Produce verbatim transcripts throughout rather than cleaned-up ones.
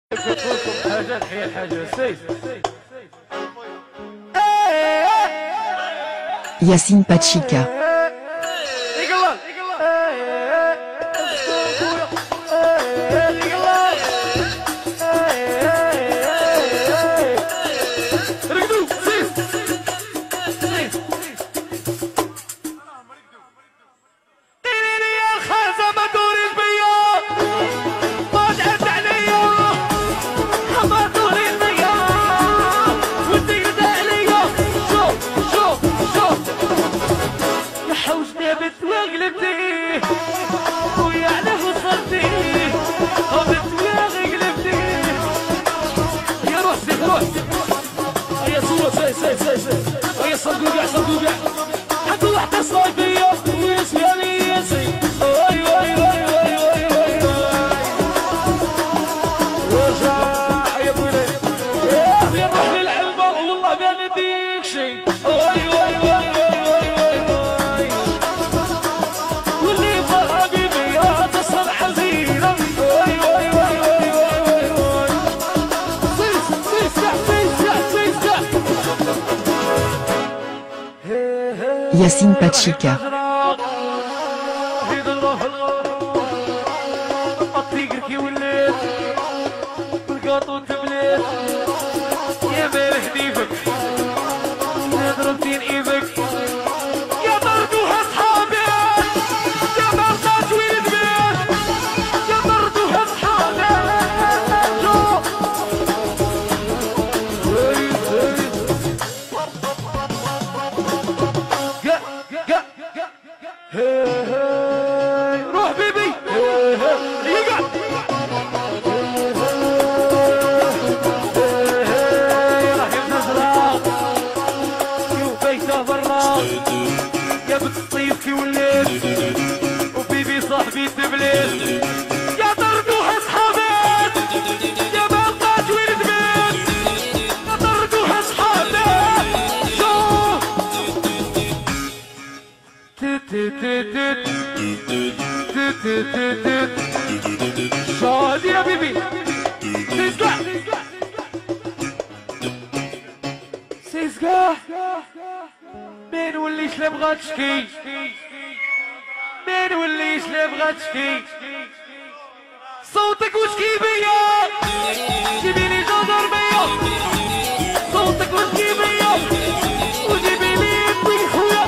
كتقولكم حاجات حيا الحاجة سيس Yacine Pachika. صندوق صندوق حتى واحدة صايبية ويسيالي يسي واي واي واي واي واي واي وجع يا بولي يا روح للعلبة والله ما نديك شي واي واي واي واي واي واي واللي يبغى حبيبي يا تصل حزينة واي واي واي واي واي واي سيس سيس سيس سيس Yacine Pachika. روح بيبي يقع راح ينزرع شوف بيته برا يا بنت الصيف كي وليت وبيبي صاحبي تبليت يا طردوها صحابات يا بلقات ولد بيت يا طردوها صحابات شوف شادي يا بيبي سيسكا سيسكا مين وليش لا بغا تشكي مين وليش لا بغا تشكي صوتك وشكي بيا جيبيلي جندرمية صوتك وشكي بيا وجيبي لي يدي خويا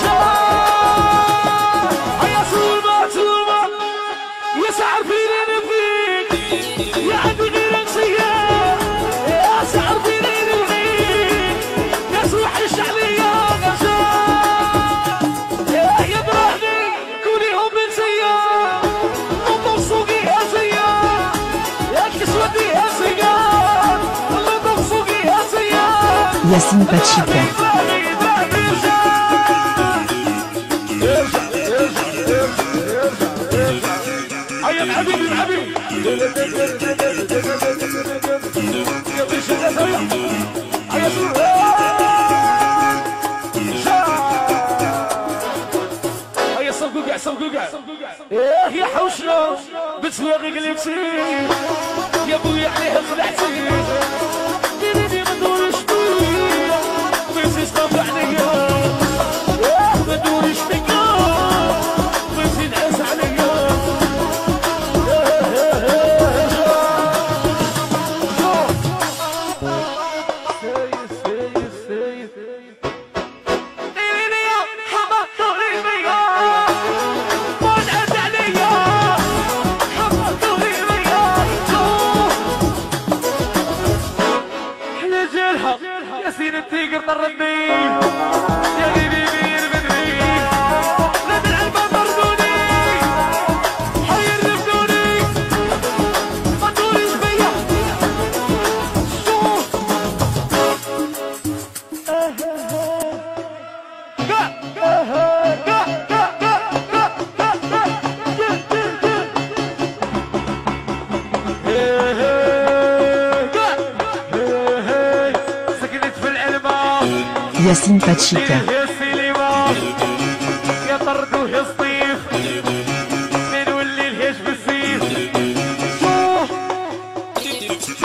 سعر فيني فيك يا عندي غيرك سيار يا سعر فيني فيك يا سوح الشعبية غشاء يا يا براحني كوني هم من سيار نطف سوقي يا سيار يا كسوتي يا سيار نطف سوقي يا سيار Yacine Pachika. يا حبيبي يا حبيبي يا بيش يا سويا يا سويا يا صوقوقع صوقوقع يا حوشنا بتسواقي قلبتي يا بويا عليها خلعتي ديريني ما ندورش بيا بغيتي تطبع عليا ما ندورش بيا بغيتي نعس عليا ياسين التيجر طردني يا غبيبي يربدني نادي العلبة طردوني حي يرفدوني ما تقوليش بيا شوف Yacine Pachika. يا طردوه الصيف من ولي الهيش بالسيف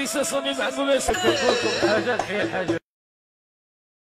ليس صميم معكم يا شكر لكم حاجات حيا الحاجات